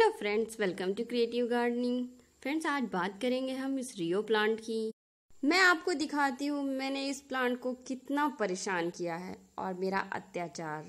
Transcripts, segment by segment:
Hello friends, welcome to creative gardening. Friends, आज बात करेंगे हम इस रियो प्लांट की। मैं आपको दिखाती हूँ मैंने इस प्लांट को कितना परेशान किया है और मेरा अत्याचार।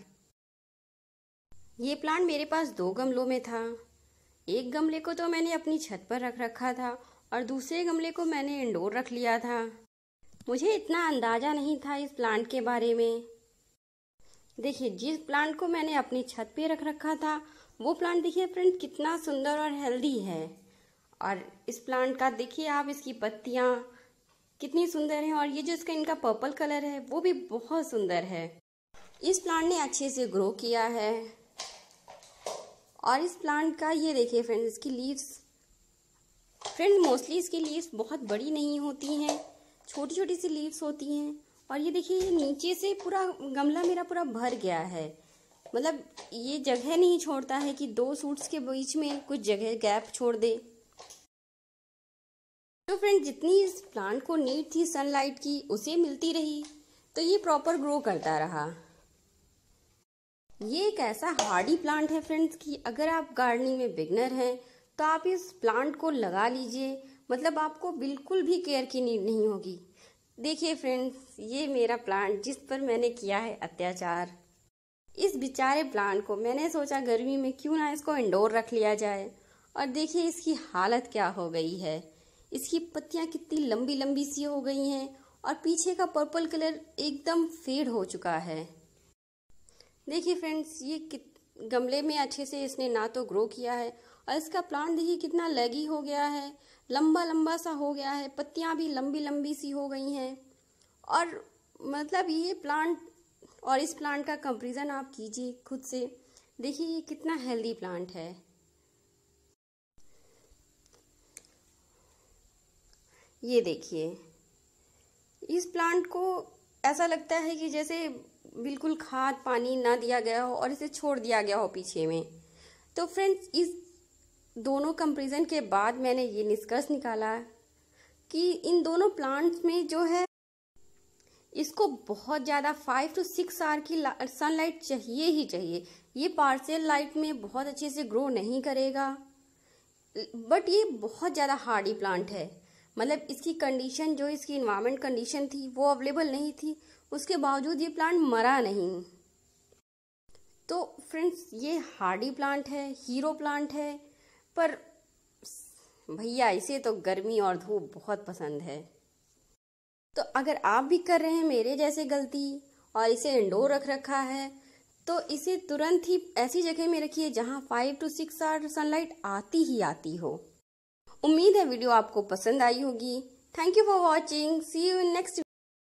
ये प्लांट मेरे पास 2 गमलों में था। एक गमले को तो मैंने अपनी छत पर रख रखा था और दूसरे गमले को मैंने इंडोर रख लिया था। मुझे इतना अंदाजा नहीं था इस प्लांट के बारे में। देखिए, जिस प्लांट को मैंने अपनी छत पे रख रखा था वो प्लांट देखिए फ्रेंड कितना सुंदर और हेल्दी है। और इस प्लांट का देखिए आप, इसकी पत्तियां कितनी सुंदर हैं और ये जो इसका इनका पर्पल कलर है वो भी बहुत सुंदर है। इस प्लांट ने अच्छे से ग्रो किया है। और इस प्लांट का ये देखिए फ्रेंड, इसकी लीव्स फ्रेंड मोस्टली इसकी लीव्स बहुत बड़ी नहीं होती हैं, छोटी छोटी सी लीव्स होती हैं। और ये देखिए, ये नीचे से पूरा गमला मेरा पूरा भर गया है। मतलब ये जगह नहीं छोड़ता है कि 2 सूट्स के बीच में कुछ जगह गैप छोड़ दे। तो फ्रेंड, जितनी इस प्लांट को नीड थी सनलाइट की उसे मिलती रही तो ये प्रॉपर ग्रो करता रहा। ये एक ऐसा हार्डी प्लांट है फ्रेंड्स कि अगर आप गार्डनिंग में बिगनर हैं तो आप इस प्लांट को लगा लीजिए। मतलब आपको बिल्कुल भी केयर की नीड नहीं होगी। देखिए फ्रेंड्स, ये मेरा प्लांट जिस पर मैंने किया है अत्याचार। इस बेचारे प्लांट को मैंने सोचा गर्मी में क्यों ना इसको इंडोर रख लिया जाए। और देखिए इसकी हालत क्या हो गई है। इसकी पत्तियां कितनी लंबी लंबी सी हो गई हैं और पीछे का पर्पल कलर एकदम फेड हो चुका है। देखिए फ्रेंड्स, ये गमले में अच्छे से इसने ना तो ग्रो किया है और इसका प्लांट देखिए कितना लगी हो गया है, लंबा लंबा सा हो गया है, पत्तियां भी लंबी लंबी सी हो गई हैं। और मतलब ये प्लांट और इस प्लांट का कंपैरिजन आप कीजिए खुद से। देखिए ये कितना हेल्दी प्लांट है। ये देखिए, इस प्लांट को ऐसा लगता है कि जैसे बिल्कुल खाद पानी ना दिया गया हो और इसे छोड़ दिया गया हो पीछे में। तो फ्रेंड्स, इस दोनों कंपैरिजन के बाद मैंने ये निष्कर्ष निकाला कि इन दोनों प्लांट्स में जो है इसको बहुत ज़्यादा 5 to 6 आवर की सनलाइट चाहिए ही चाहिए। ये पार्शियल लाइट में बहुत अच्छे से ग्रो नहीं करेगा। बट ये बहुत ज़्यादा हार्डी प्लांट है। मतलब इसकी कंडीशन, जो इसकी इन्वायरमेंट कंडीशन थी वो अवेलेबल नहीं थी, उसके बावजूद ये प्लांट मरा नहीं। तो फ्रेंड्स, ये हार्डी प्लांट है, हीरो प्लांट है। पर भैया इसे तो गर्मी और धूप बहुत पसंद है। तो अगर आप भी कर रहे हैं मेरे जैसे गलती और इसे इंडोर रख रखा है तो इसे तुरंत ही ऐसी जगह में रखिए जहां 5 to 6 आवर सनलाइट आती ही आती हो। उम्मीद है वीडियो आपको पसंद आई होगी। Thank you for watching. See you in next